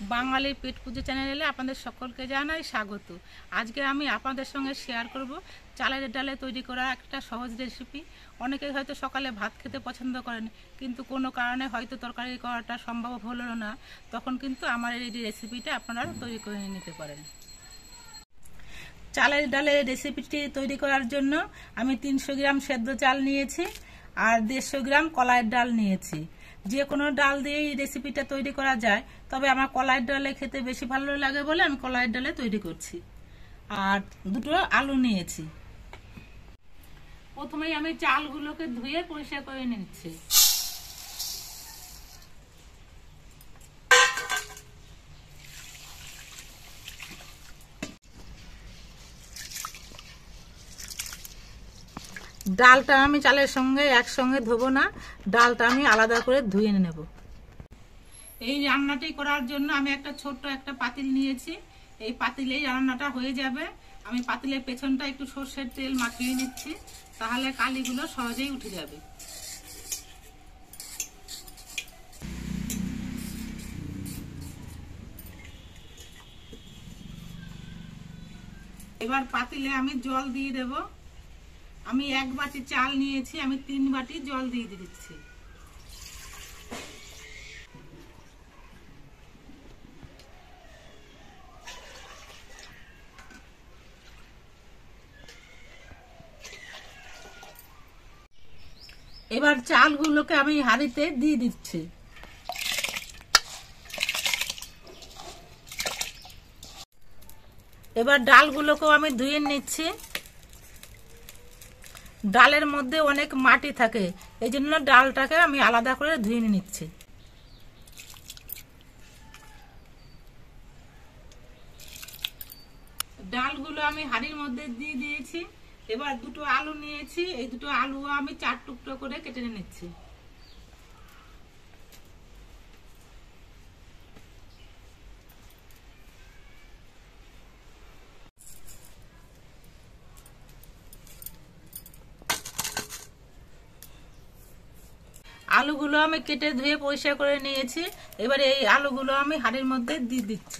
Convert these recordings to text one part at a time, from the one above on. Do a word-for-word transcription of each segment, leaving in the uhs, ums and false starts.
বাঙালি পেট পুজো চ্যানেলে আপনাদের সকলকে জানাই স্বাগত। আজকে আমি আপনাদের সঙ্গে শেয়ার করব চালের ডালে তৈরি করা একটা সহজ রেসিপি। অনেকে হয়তো সকালে ভাত খেতে পছন্দ করেন, কিন্তু কোনো কারণে হয়তো তরকারি করাটা সম্ভব হলো না, তখন কিন্তু আমার এই রেসিপিটা আপনারা তৈরি করে নিতে পারেন। চালের ডালের রেসিপিটি তৈরি করার জন্য আমি তিনশো গ্রাম সেদ্ধ চাল নিয়েছি আর দেড়শো গ্রাম কলাইয়ের ডাল নিয়েছি। যে কোনো ডাল দিয়ে এই রেসিপিটা তৈরি করা যায়, তবে আমার কলাইয়ের ডালে খেতে বেশি ভালো লাগে বলে আমি কলাইয়ের ডালে তৈরি করছি। আর দুটো আলু নিয়েছি। প্রথমেই আমি চালগুলোকে ধুয়ে পরিষ্কার করে নিচ্ছি। ডালটা আমি চালের সঙ্গে একসঙ্গে ধোবো না, ডালটা আমি আলাদা করে ধুয়ে নেব। এই রান্নাটি করার জন্য আমি একটা ছোট্ট একটা পাতিল নিয়েছি। এই পাতিলেই রান্নাটা হয়ে যাবে। আমি পাতিলের পেছনটা একটু সর্ষের তেল মাখিয়ে নিচ্ছি, তাহলে কালিগুলো সহজেই উঠে যাবে। এবার পাতিলে আমি জল দিয়ে দেব। আমি এক বাটি চাল নিয়েছি, আমি তিন বাটি জল দিয়ে দিচ্ছি। এবার চালগুলোকে আমি হাঁড়িতে দিয়ে দিচ্ছি। এবার ডালগুলোকেও আমি ধুয়ে নিচ্ছি। ডালের মধ্যে অনেক মাটি থাকে, এই জন্য ডালটাকে আমি আলাদা করে ধুয়ে নিচ্ছি। ডালগুলো আমি হাঁড়ির মধ্যে দিয়ে দিয়েছি। এবার দুটো আলু নিয়েছি, এই দুটো আলু আমি চার টুকরো করে কেটে নিচ্ছি। আলুগুলো আমি কেটে ধুয়ে পরিষ্কার করে নিয়েছি। এবার এই আলুগুলো আমি হাঁড়ির মধ্যে দিয়ে দিচ্ছি।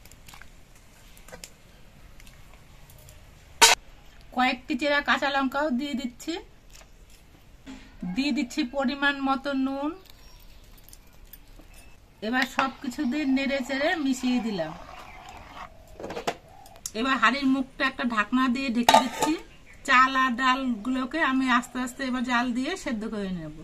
কয়েকটি চেরা কাঁচা লঙ্কাও দিয়ে দিচ্ছি। দিয়ে দিচ্ছি পরিমাণ মতো নুন। এবার সবকিছু দিয়ে নেড়ে চেড়ে মিশিয়ে দিলাম। এবার হাঁড়ির মুখটা একটা ঢাকনা দিয়ে ঢেকে দিচ্ছি। চাল আর ডালগুলোকে আমি আস্তে আস্তে এবার জাল দিয়ে সেদ্ধ করে নেব।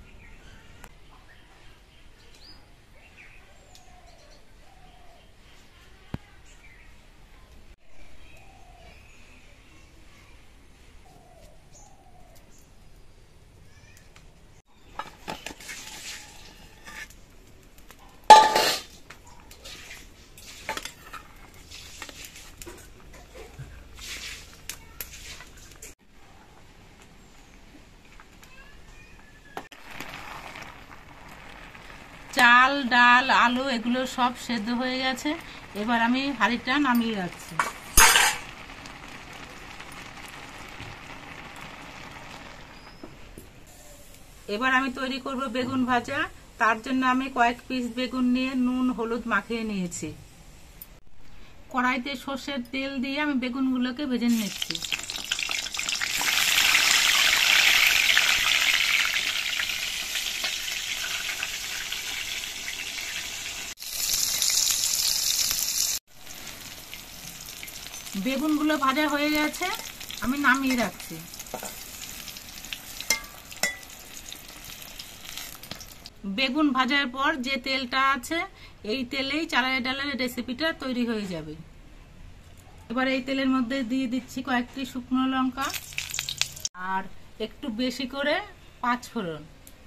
চাল ডাল আলু এগুলো সব সেদ্ধ হয়ে গেছে। এবার আমি হাঁড়িটা নামিয়ে রাখছি। এবার আমি তৈরি করব বেগুন ভাজা। তার জন্য আমি কয়েক পিস বেগুন নিয়ে নুন হলুদ মাখিয়ে নিয়েছি। কড়াইতে সর্ষের তেল দিয়ে আমি বেগুনগুলোকে ভেজে নিচ্ছি। বেগুনগুলো ভাজা হয়ে গেছে, আমি নামিয়ে রাখছি। বেগুন ভাজার পর যে তেলটা আছে, এই তেলেই চালের ডালের রেসিপিটা তৈরি হয়ে যাবে। এবার এই তেলের মধ্যে দিয়ে দিচ্ছি কয়েকটি শুকনো লঙ্কা আর একটু বেশি করে পাঁচ ফোড়ন।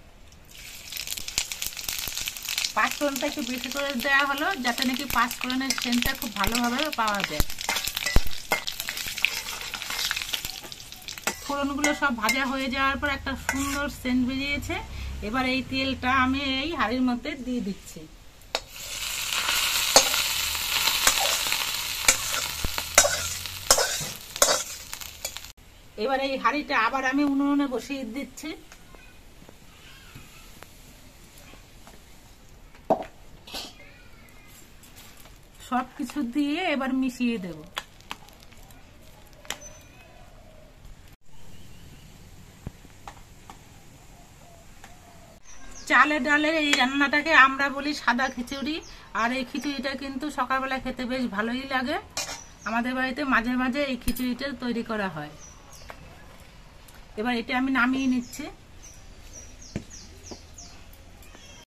পাঁচ ফোড়নটা একটু বেশি করে দেওয়া হলো যাতে নাকি পাঁচ ফোড়নের সেন্টটা খুব ভালোভাবে পাওয়া যায়। ফোড়নগুলো সব ভাজা হয়ে যাওয়ার পর একটা সুন্দর সেন্ট বেরিয়েছে। এবার এই তেলটা আমি এই হাঁড়ির মধ্যে দিয়ে দিচ্ছি। এবার এই হাঁড়িটা আবার আমি উনুনে বসিয়ে দিচ্ছি। সব কিছু দিয়ে এবার মিশিয়ে দেব। চালের ডালের এই রান্নাটাকে আমরা বলি সাদা খিচুড়ি। আর এই খিচুড়িটা কিন্তু সকালবেলা খেতে বেশ ভালোই লাগে। আমাদের বাড়িতে মাঝে মাঝে এই খিচুড়িটা তৈরি করা হয়। এবার এটা আমি নামিয়ে নিচ্ছি।